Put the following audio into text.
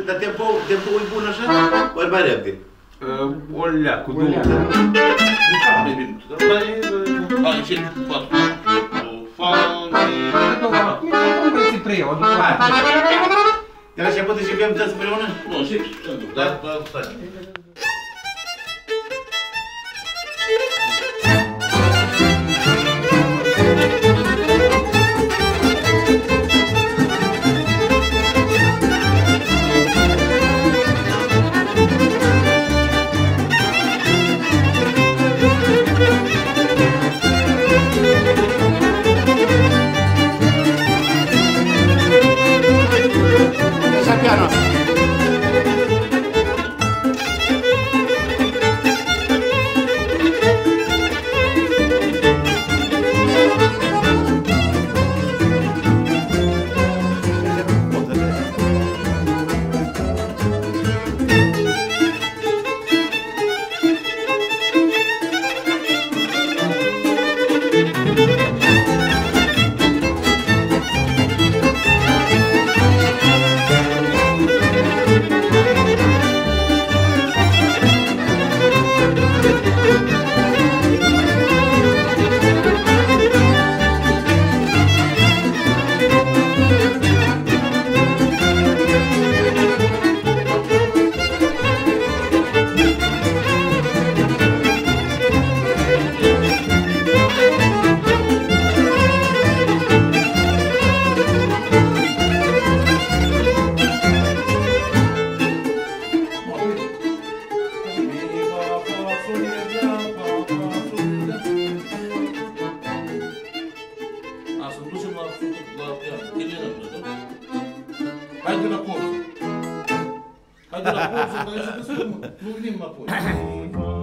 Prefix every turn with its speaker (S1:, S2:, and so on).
S1: Dar tempo e bun așa? Ori mai repede?
S2: O leacu, două.
S1: Mai bine. Hai, încet, 4.
S2: Cum vrei să preiau?
S1: Iar așa poate și avem toți împreună?
S3: Nu, și da, stai.
S1: Piano.
S3: Hai de la corsă. Hai de la corsă, dar nu venim înapoi.